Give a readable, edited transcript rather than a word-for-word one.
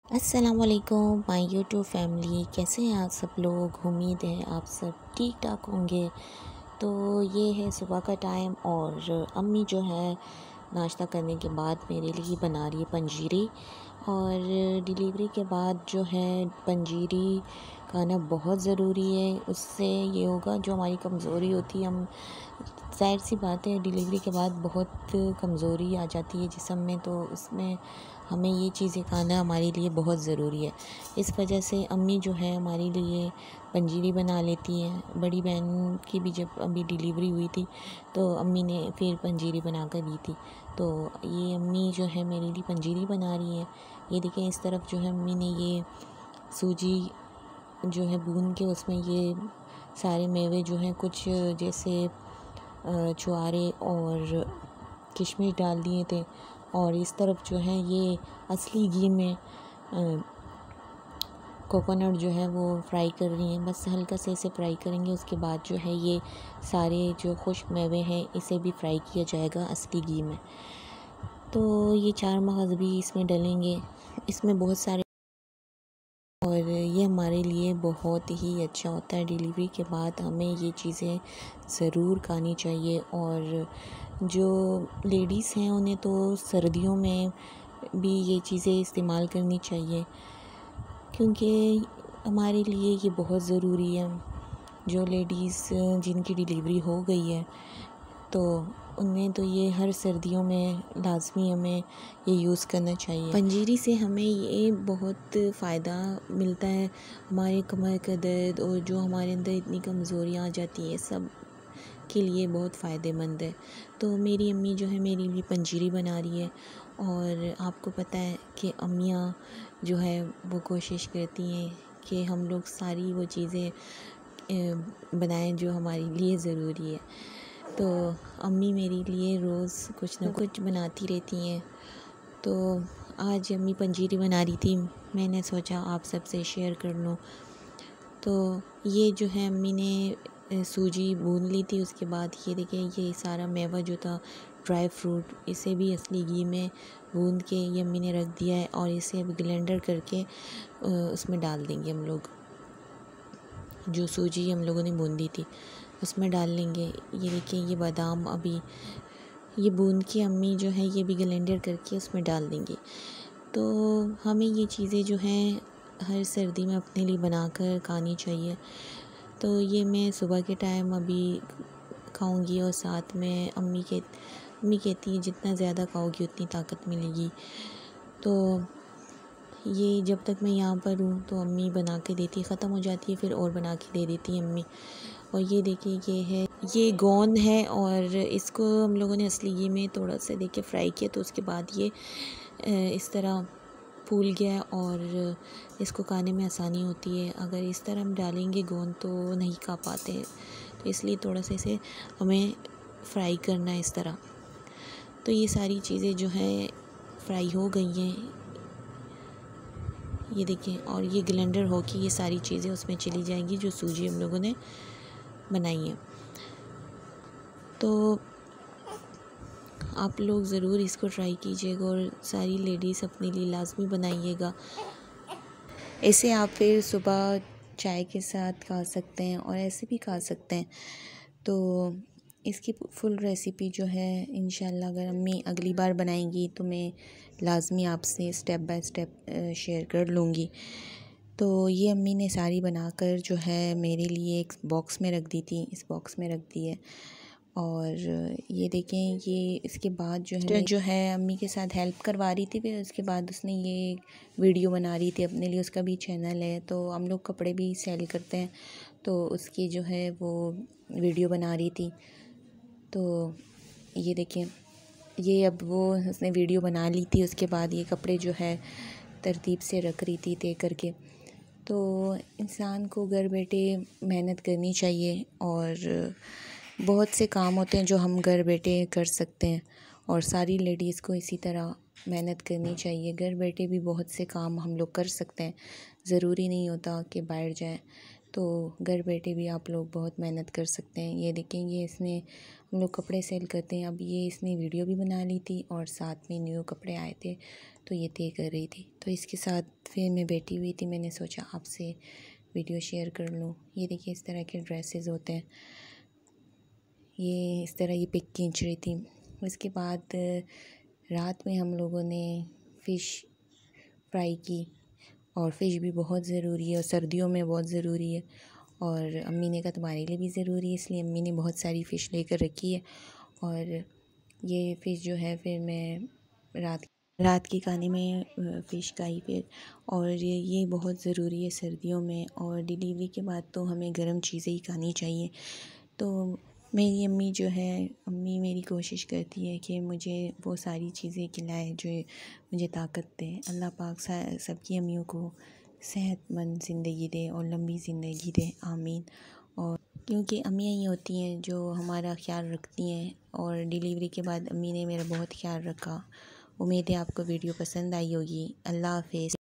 अस्सलाम वालेकुम my YouTube family. कैसे हैं आप सब लोग? उम्मीद है आप सब ठीक ठाक होंगे। तो ये है सुबह का टाइम और अम्मी जो है नाश्ता करने के बाद मेरे लिए बना रही है पंजीरी। और डिलीवरी के बाद जो है पंजीरी खाना बहुत ज़रूरी है। उससे ये होगा जो हमारी कमज़ोरी होती है, हम ज़ाहिर सी बात है डिलीवरी के बाद बहुत कमज़ोरी आ जाती है जिस्म में, तो उसमें हमें ये चीज़ें खाना हमारे लिए बहुत ज़रूरी है। इस वजह से अम्मी जो है हमारे लिए पंजीरी बना लेती हैं। बड़ी बहन की भी जब अभी डिलीवरी हुई थी तो अम्मी ने फिर पंजीरी बना कर दी थी। तो ये अम्मी जो है मेरे लिए पंजीरी बना रही है। ये देखें, इस तरफ जो है अम्मी ने ये सूजी जो है भून के उसमें ये सारे मेवे जो हैं कुछ जैसे छुआरे और किशमिश डाल दिए थे। और इस तरफ जो है ये असली घी में कोकोनट जो है वो फ्राई कर रही हैं। बस हल्का से इसे फ्राई करेंगे, उसके बाद जो है ये सारे जो खुश्क मेवे हैं इसे भी फ्राई किया जाएगा असली घी में। तो ये 4 मगज़ भी इसमें डलेंगे। इसमें बहुत सारे और ये हमारे लिए बहुत ही अच्छा होता है। डिलीवरी के बाद हमें ये चीज़ें ज़रूर खानी चाहिए। और जो लेडीज़ हैं उन्हें तो सर्दियों में भी ये चीज़ें इस्तेमाल करनी चाहिए, क्योंकि हमारे लिए ये बहुत ज़रूरी है। जो लेडीज़ जिनकी डिलीवरी हो गई है तो उन्हें तो ये हर सर्दियों में लाजमी हमें ये यूज़ करना चाहिए। पंजीरी से हमें ये बहुत फ़ायदा मिलता है। हमारे कमर का दर्द और जो हमारे अंदर इतनी कमज़ोरियाँ आ जाती हैं सब के लिए बहुत फ़ायदेमंद है। तो मेरी अम्मी जो है मेरी लिए पंजीरी बना रही है। और आपको पता है कि अम्मियाँ जो है वो कोशिश करती हैं कि हम लोग सारी वो चीज़ें बनाएं जो हमारे लिए ज़रूरी है। तो अम्मी मेरे लिए रोज़ कुछ ना कुछ बनाती रहती हैं। तो आज अम्मी पंजीरी बना रही थी, मैंने सोचा आप सबसे शेयर कर लूँ। तो ये जो है अम्मी ने सूजी भून ली थी। उसके बाद ये देखिए ये सारा मेवा जो था ड्राई फ्रूट, इसे भी असली घी में भून के ये अम्मी ने रख दिया है। और इसे अब ग्राइंडर करके उसमें डाल देंगे हम लोग। जो सूजी हम लोगों ने भून दी थी उसमें डाल लेंगे। ये देखिए ये बादाम अभी ये भून के अम्मी जो है ये भी ग्राइंडर करके उसमें डाल देंगे। तो हमें ये चीज़ें जो हैं हर सर्दी में अपने लिए बनाकर खानी चाहिए। तो ये मैं सुबह के टाइम अभी खाऊंगी और साथ में अम्मी कहती है जितना ज़्यादा खाओगी उतनी ताकत मिलेगी। तो ये जब तक मैं यहाँ पर हूँ तो अम्मी बना के देती, ख़त्म हो जाती है फिर और बना के दे देती है अम्मी। और ये देखिए ये है ये गोंद है और इसको हम लोगों ने असली घी में थोड़ा सा देखिए फ्राई किया, तो उसके बाद ये इस तरह फूल गया और इसको खाने में आसानी होती है। अगर इस तरह हम डालेंगे गोंद तो नहीं खा पाते, तो इसलिए थोड़ा सा इसे हमें फ्राई करना है इस तरह। तो ये सारी चीज़ें जो है फ्राई हो गई हैं, ये देखें। और ये ग्राइंडर हो के ये सारी चीज़ें उसमें चली जाएंगी जो सूजी हम लोगों ने बनाई है। तो आप लोग ज़रूर इसको ट्राई कीजिएगा और सारी लेडीज़ अपने लिए लाजमी बनाइएगा। इसे आप फिर सुबह चाय के साथ खा सकते हैं और ऐसे भी खा सकते हैं। तो इसकी फुल रेसिपी जो है इंशाल्लाह अगर अम्मी अगली बार बनाएंगी तो मैं लाजमी आपसे स्टेप बाय स्टेप शेयर कर लूँगी। तो ये अम्मी ने सारी बनाकर जो है मेरे लिए एक बॉक्स में रख दी थी, इस बॉक्स में रख दी है। और ये देखें ये इसके बाद जो है अम्मी के साथ हेल्प करवा रही थी, फिर उसके बाद उसने ये वीडियो बना रही थी अपने लिए। उसका भी चैनल है, तो हम लोग कपड़े भी सेल करते हैं, तो उसकी जो है वो वीडियो बना रही थी। तो ये देखें ये अब वो उसने वीडियो बना ली थी, उसके बाद ये कपड़े जो है तरतीब से रख रही थी तय करके। तो इंसान को घर बैठे मेहनत करनी चाहिए और बहुत से काम होते हैं जो हम घर बैठे कर सकते हैं और सारी लेडीज़ को इसी तरह मेहनत करनी चाहिए। घर बैठे भी बहुत से काम हम लोग कर सकते हैं, ज़रूरी नहीं होता कि बाहर जाएं। तो घर बैठे भी आप लोग बहुत मेहनत कर सकते हैं। ये देखें, ये इसने हम लोग कपड़े सेल करते हैं। अब ये इसने वीडियो भी बना ली थी और साथ में न्यू कपड़े आए थे तो ये तय कर रही थी। तो इसके साथ फिर मैं बैठी हुई थी, मैंने सोचा आपसे वीडियो शेयर कर लूँ। ये देखिए इस तरह के ड्रेसेस होते हैं। ये इस तरह ये पिक खींच रही थी। उसके बाद रात में हम लोगों ने फ़िश फ्राई की, और फ़िश भी बहुत ज़रूरी है और सर्दियों में बहुत ज़रूरी है। और अम्मी ने कहा तुम्हारे लिए भी ज़रूरी है, इसलिए अम्मी ने बहुत सारी फ़िश लेकर रखी है। और ये फ़िश जो है फिर मैं रात के खाने में फ़िश का ही फिर, और ये बहुत ज़रूरी है सर्दियों में। और डिलीवरी के बाद तो हमें गर्म चीज़ें ही खानी चाहिए। तो मेरी अम्मी जो है, अम्मी मेरी कोशिश करती है कि मुझे वो सारी चीज़ें खिलाए जो मुझे ताकत दे। अल्लाह पाक सबकी अम्मियों को सेहतमंद ज़िंदगी दे और लंबी ज़िंदगी दे, आमीन। और क्योंकि अम्मियाँ ही होती हैं जो हमारा ख्याल रखती हैं, और डिलीवरी के बाद अम्मी ने मेरा बहुत ख्याल रखा। उम्मीद है आपको वीडियो पसंद आई होगी। अल्लाह हाफ़िज़।